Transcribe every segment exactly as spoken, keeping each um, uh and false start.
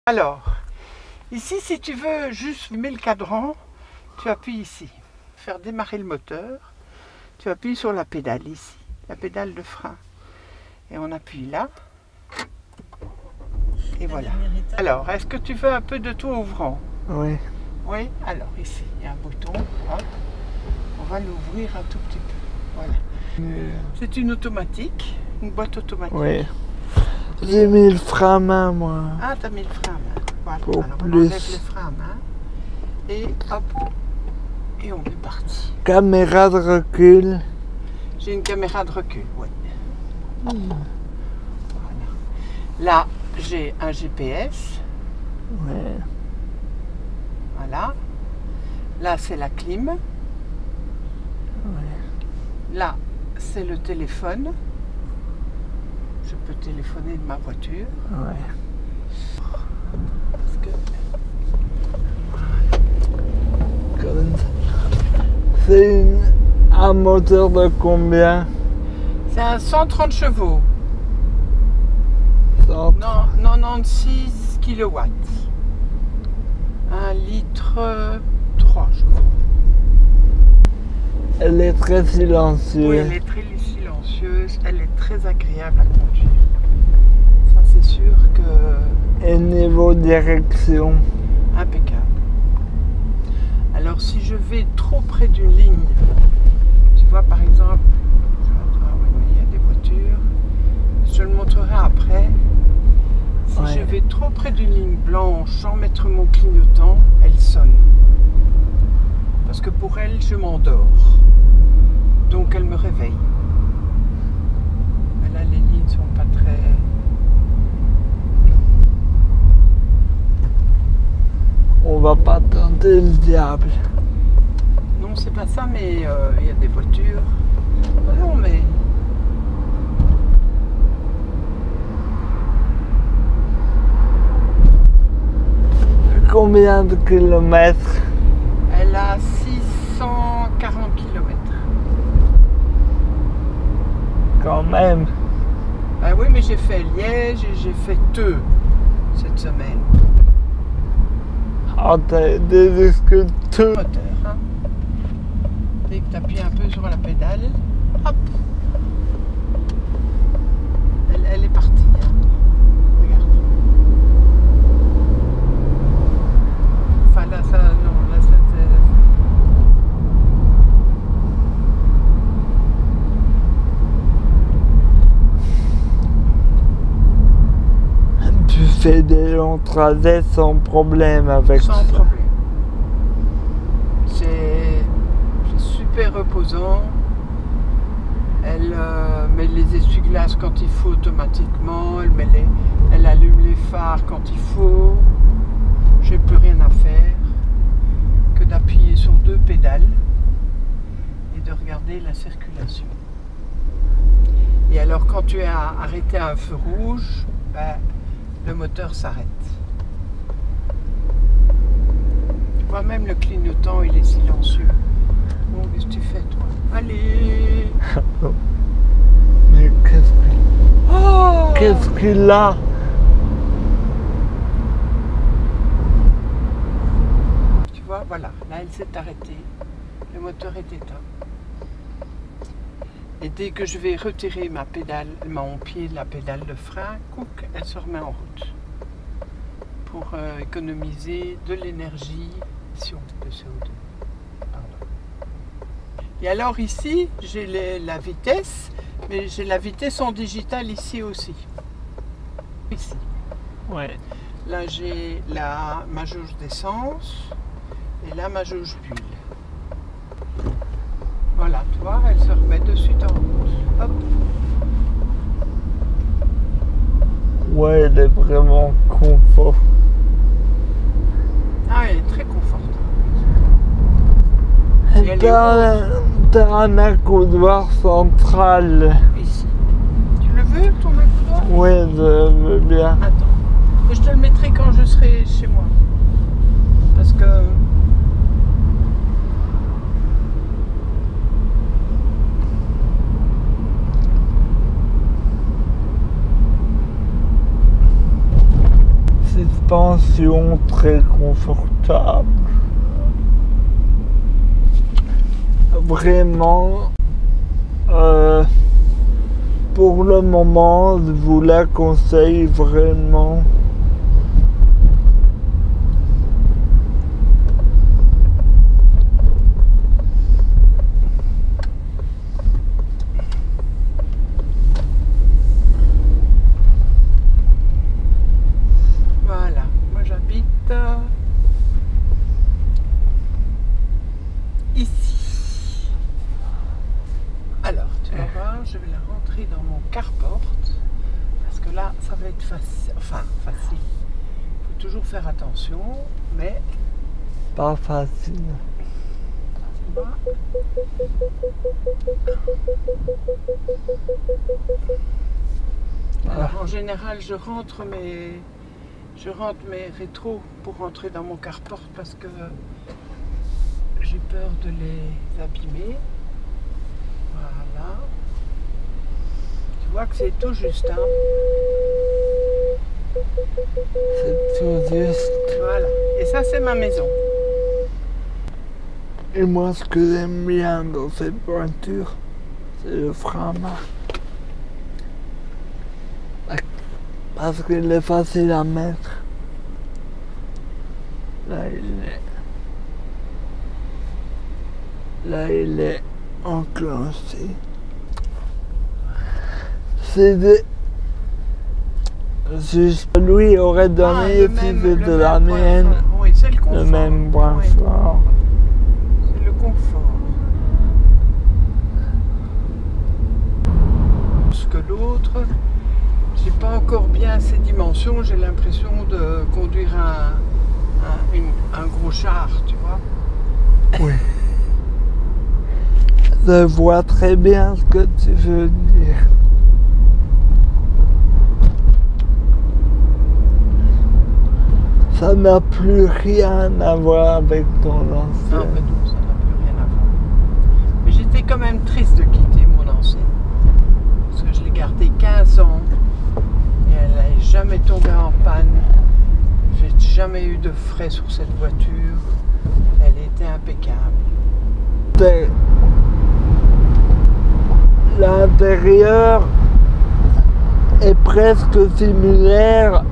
Alors, ici, si tu veux juste fumer le cadran, tu appuies ici. Faire démarrer le moteur, tu appuies sur la pédale ici, la pédale de frein. Et on appuie là. Et voilà. Alors, est-ce que tu veux un peu de toit ouvrant? Oui. Oui, alors ici, il y a un bouton. Hop. On va l'ouvrir un tout petit peu. Voilà. Euh, C'est une automatique, une boîte automatique. Oui. J'ai mis le frein à main, moi. Ah, tu as mis le frein à main. Voilà. Pour Alors, plus. on enlève le frein à main. Et hop. Et on est parti. Caméra de recul. J'ai une caméra de recul, oui. Voilà. Là, j'ai un G P S. Ouais. Voilà. Là, c'est la clim. Ouais. Là, c'est le téléphone. Je peux téléphoner de ma voiture. Ouais. Parce que... C'est une... un moteur de combien? C'est un cent trente chevaux. cent... Non, quatre-vingt-seize kilowatts. un litre trois, je crois. Elle est très silencieuse. Oui, elle est très silencieuse. Elle est très agréable à conduire. Ça, c'est sûr que... Et niveau direction? Impeccable. Alors, si je vais trop près d'une ligne, tu vois, par exemple, ah oui, il y a des voitures, je te le montrerai après. Si Ouais. je vais trop près d'une ligne blanche sans mettre mon clignotant, elle sonne. Parce que pour elle, je m'endors. Donc, elle me réveille. Mais là, les lignes ne sont pas très... On va pas tenter le diable. Non, c'est pas ça, mais euh, il y a des voitures. Non, mais... Combien de kilomètres? Elle a six cent quarante kilomètres. Quand même. Ah oui, mais j'ai fait Liège et j'ai fait Theux cette semaine. Ah, t'as des discuteurs. Moteur, hein. Dès que tu appuies un peu sur la pédale, hop, elle, elle est partie. Hein. Regarde. Enfin là, ça, non, là, c'était... Tu fais des longs trajets sans problème avec Sans ça. problème. C'est super reposant. Elle euh, met les essuie-glaces quand il faut automatiquement. Elle, met les, elle allume les phares quand il faut. J'ai plus rien à faire que d'appuyer sur deux pédales et de regarder la circulation. Et alors quand tu es arrêté à un feu rouge, ben, le moteur s'arrête. Tu vois, même le clignotant, il est silencieux. Bon, qu'est-ce que tu fais, toi? Allez! Mais qu'est-ce qu'il Oh! qu'est-ce qu'il a? Tu vois, voilà, là, elle s'est arrêtée. Le moteur est éteint. Et dès que je vais retirer ma pédale, mon pied de la pédale de frein, couc, elle se remet en route. Pour euh, économiser de l'énergie de C O deux. Pardon. Et alors ici, j'ai les- la vitesse, mais j'ai la vitesse en digital ici aussi. Ici. Ouais. Là, j'ai la, ma jauge d'essence et là, ma jauge d'huile. Voilà, tu vois, elle se remet de suite en route. Hop. Ouais, elle est vraiment confort. Ah, elle est très confortable. Et elle est T'as t'as un accoudoir central. Ici. Tu le veux, ton accoudoir? Ouais, je veux bien. Attends. Et je te le mettrai quand je serai chez moi. Parce que... Suspension suspension très confortable. Vraiment, euh, pour le moment, je vous la conseille vraiment. Voilà, moi j'habite euh, ici. Alors, tu vas voir, je vais la rentrer dans mon carport parce que là, ça va être facile. Enfin, facile. Il faut toujours faire attention, mais Pas facile. tu vois. Alors, en général, je rentre mes, je rentre mes rétros pour rentrer dans mon carport parce que j'ai peur de les abîmer. Voilà. Tu vois que c'est tout juste, hein. C'est tout juste. Voilà. Et ça, c'est ma maison. Et moi, ce que j'aime bien dans cette voiture, c'est le frein à main. Parce qu'il est facile à mettre. Là, il est... Là, il est enclenché. C'est des... Juste lui aurait donné Ah, si le même- c'était le la même point mienne. fort. Oui, c'est le confort. Le même point Oui, fort. c'est le confort. Plus que l'autre, j'ai pas encore bien ces dimensions. J'ai l'impression de conduire un, un, une- un gros char, tu vois. Oui. Je vois très bien ce que tu veux dire. Ça n'a plus rien à voir avec ton Non, ancien. mais non, ça n'a plus rien à voir. Mais j'étais quand même triste de quitter mon ancienne. Parce que je l'ai gardée quinze ans. Et elle n'est jamais tombée en panne. J'ai jamais eu de frais sur cette voiture. Elle était impeccable. C'est- L'intérieur est presque similaire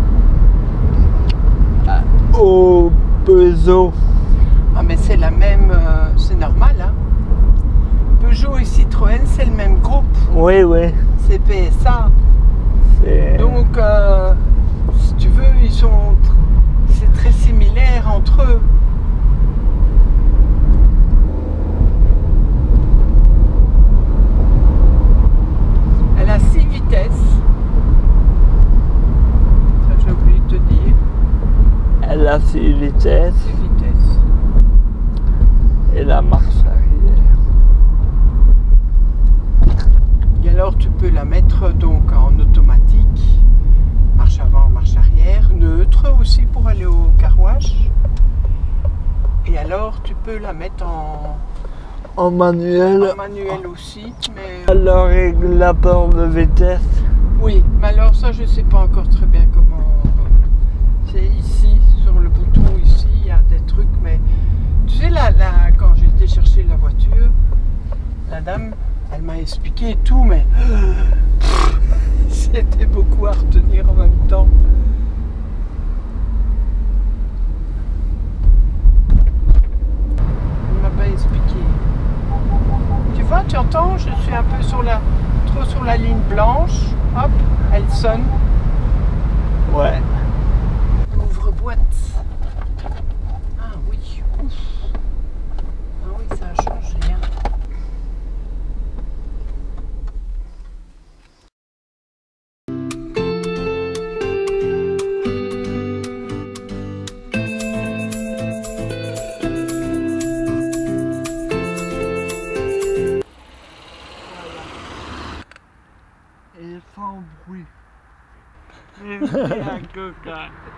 au Peugeot. Ah, mais c'est la même. euh, c'est normal, hein. Peugeot et Citroën, c'est le même groupe. Oui, oui. C'est P S A. C'est... Donc, euh, si tu veux, ils sont. tr- C'est très similaire entre eux. Elle a six vitesses. Ça, j'ai oublié de te dire. Elle a six vitesses six vitesses. et la marche arrière. Et alors, tu peux la mettre donc en automatique. Marche avant, marche arrière. Neutre aussi pour aller au car wash. Et alors, tu peux la mettre en, En manuel, en manuel aussi. Mais le régulateur de vitesse. oui, mais alors ça, je ne sais pas encore très bien comment. C'est ici, sur le bouton ici, il y a des trucs. Mais tu sais, là, là quand j'ai été chercher la voiture, la dame, elle m'a expliqué tout, mais c'était beaucoup à retenir en même temps. Elle m'a pas expliqué. Tu vois, tu entends, je suis un peu sur la, trop sur la ligne blanche. Hop, elle sonne. Ouais. Ouvre-boîte. Ah oui, ouf. Ah oui, ça a changé. Hein. Et sans bruit. Et un coca.